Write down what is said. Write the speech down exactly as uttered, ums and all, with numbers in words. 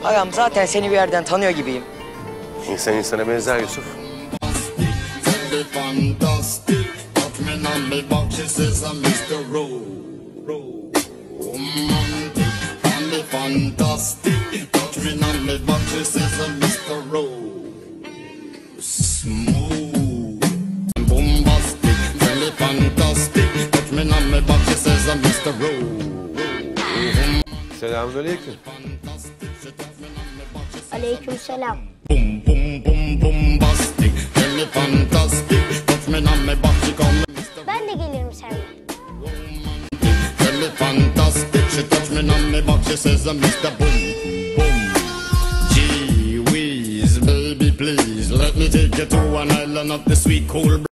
Ağam zaten seni bir yerden tanıyor gibiyim. İnsan insana benzer Yusuf. Selamünaleyküm. Aleykümselam. Bum bum bum bombastic, really fantastic. Touch me on my back, she call me Mister Ben de gelirim seninle. Really fantastic. She touch me on my back, she says I'm Mister Boom Boom. Gee whiz, baby please, let me take you to an island of the sweet cool.